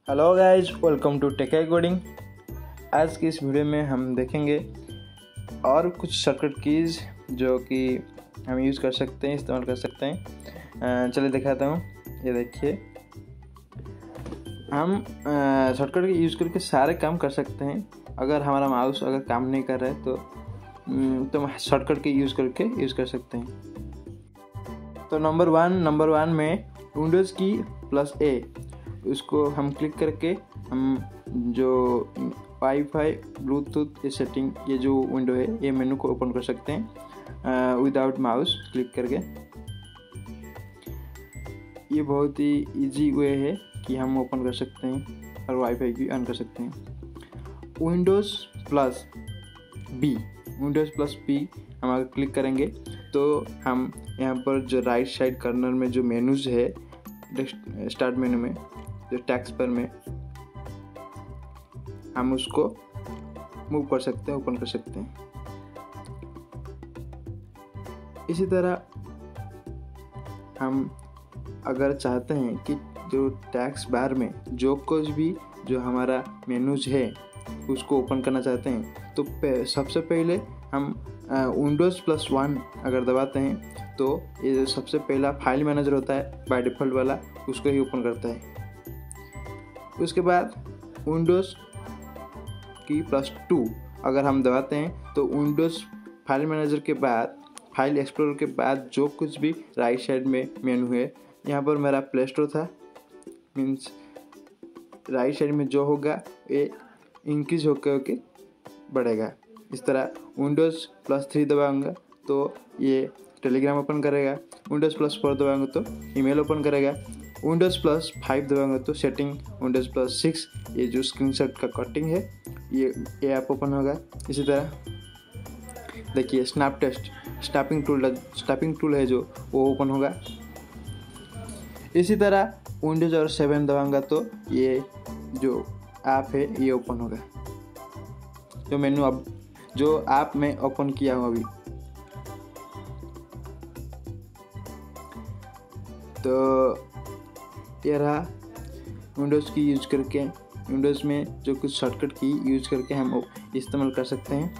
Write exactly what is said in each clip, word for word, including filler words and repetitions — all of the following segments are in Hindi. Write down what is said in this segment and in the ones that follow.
Hello guys, welcome to tech coding. आज की इस वीडियो में हम देखेंगे और कुछ शॉर्टकट कीज़ जो कि हम यूज़ कर सकते हैं, इस्तेमाल कर सकते हैं। चलिए दिखाता हूँ। ये देखिए, हम शॉर्टकट की यूज़ करके सारे काम कर सकते हैं। अगर हमारा माउस अगर काम नहीं कर रहा है तो तो हम शॉर्टकट की यूज़ करके यूज़ कर सकते हैं। तो नंबर वन नंबर वन में विंडोज़ की प्लस ए, उसको हम क्लिक करके हम जो वाईफाई ब्लूटूथ ये सेटिंग, ये जो विंडो है, ये मेनू को ओपन कर सकते हैं विदाउट माउस क्लिक करके। ये बहुत ही इजी वे है कि हम ओपन कर सकते हैं और वाईफाई भी ऑन कर सकते हैं। Windows plus B windows plus B हम अगर क्लिक करेंगे तो हम यहाँ पर जो राइट साइड कॉर्नर में जो मेनूज है, स्टार्ट मेनू में जो टैक्स पर में, हम उसको मूव कर सकते हैं, ओपन कर सकते हैं। इसी तरह हम अगर चाहते हैं कि जो टैक्स बार में जो कुछ भी जो हमारा मेनूज है उसको ओपन करना चाहते हैं तो सबसे पहले हम विंडोज़ प्लस वन अगर दबाते हैं तो ये जो सबसे पहला फाइल मैनेजर होता है बाय डिफ़ॉल्ट वाला, उसको ही ओपन करता है। उसके बाद विंडोज़ की प्लस टू अगर हम दबाते हैं तो विंडोज़ फाइल मैनेजर के बाद फाइल एक्सप्लोरर के बाद जो कुछ भी राइट साइड में मेनू है, यहाँ पर मेरा प्ले स्टोर था, मीन्स राइट साइड में जो होगा ये इंक्रीज होकर होके बढ़ेगा। इस तरह विंडोज़ प्लस थ्री दबाऊंगा तो ये टेलीग्राम ओपन करेगा, विंडोज़ प्लस फोर दबाऊंगा तो ईमेल ओपन करेगा, विंडोज़ प्लस फाइव दबाऊंगा तो सेटिंग, विंडोज़ प्लस सिक्स ये जो स्क्रीनशॉट का कटिंग है ये ये ऐप ओपन होगा। इसी तरह देखिए snap test snapping tool snapping tool है जो वो ओपन होगा। इसी तरह विंडोज़ और सेवन दबाऊंगा तो ये जो ऐप है ये ओपन होगा, जो मेनू अब जो ऐप में ओपन किया हूँ अभी। तो ये रहा विंडोज़ की यूज़ करके, विंडोज़ में जो कुछ शॉर्टकट की यूज़ करके हम इस्तेमाल कर सकते हैं।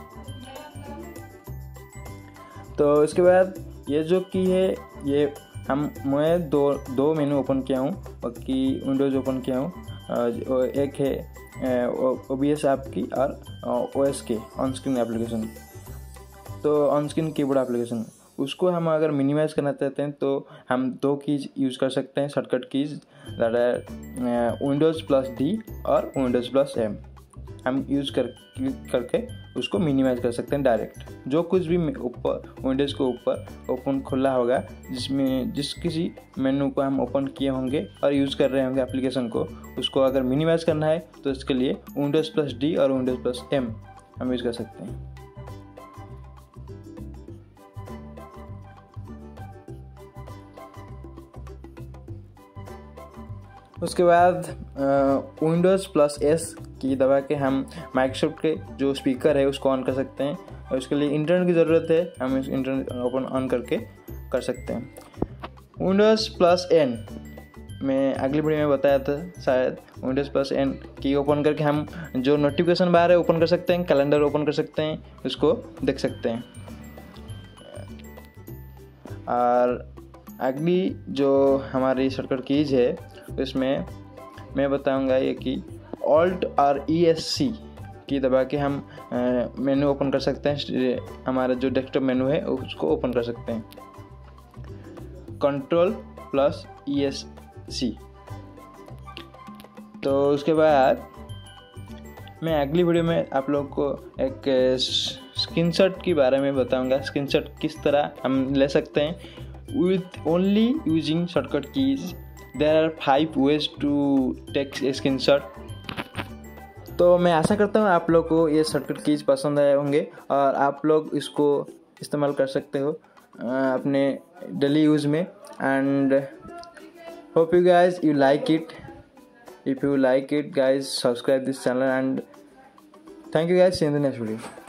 तो इसके बाद ये जो की है ये हम मैं दो दो मेनू ओपन किया हूँ, बाकी विंडोज़ ओपन किया हूँ। एक है ओ बी एस ऐप की और O S K on screen application. तो ऑन स्क्रीन कीबोर्ड एप्लीकेशन, उसको हम अगर मिनिमाइज करना चाहते हैं तो हम दो कीज यूज़ कर सकते हैं, शॉर्टकट कीज, दैट है विंडोज़ प्लस डी और विंडोज़ प्लस एम। हम यूज़ कर क्लिक करके उसको मिनिमाइज कर सकते हैं डायरेक्ट। जो कुछ भी ऊपर विंडोज़ के ऊपर ओपन खुला होगा, जिसमें जिस किसी मेनू को हम ओपन किए होंगे और यूज़ कर रहे होंगे एप्लीकेशन को, उसको अगर मिनिमाइज करना है तो इसके लिए विंडोज़ प्लस डी और विंडोज़ प्लस एम हम यूज़ कर सकते हैं। उसके बाद विंडोज़ प्लस एस की दबा के हम माइक्रोसॉफ्ट के जो स्पीकर है उसको ऑन कर सकते हैं, और उसके लिए इंटरनेट की ज़रूरत है, हम इस इंटरनेट ओपन ऑन करके कर सकते हैं। विंडोज़ प्लस एन मैं अगली वीडियो में बताया था शायद। विंडोज़ प्लस एन की ओपन करके हम जो नोटिफिकेशन बार है ओपन कर सकते हैं, कैलेंडर ओपन कर सकते हैं, उसको देख सकते हैं। और अगली जो हमारी शॉर्टकट कीज है उसमें मैं बताऊंगा ये कि ऑल्ट और ई एस सी की दबा के हम मेनू ओपन कर सकते हैं। हमारा जो डेस्कटॉप मेनू है उसको ओपन कर सकते हैं, control plus E S C. तो उसके बाद मैं अगली वीडियो में आप लोग को एक स्क्रीनशॉट के बारे में बताऊंगा, स्क्रीनशॉट किस तरह हम ले सकते हैं with only using shortcut keys. There are five ways to take a screenshot. तो मैं आशा करता हूँ आप लोग को ये शॉर्टकट कीज पसंद आए होंगे और आप लोग इसको इस्तेमाल कर सकते हो अपने डेली यूज़ में। And hope you guys you like it. If you like it guys, subscribe this channel and thank you guys. See you in the next video.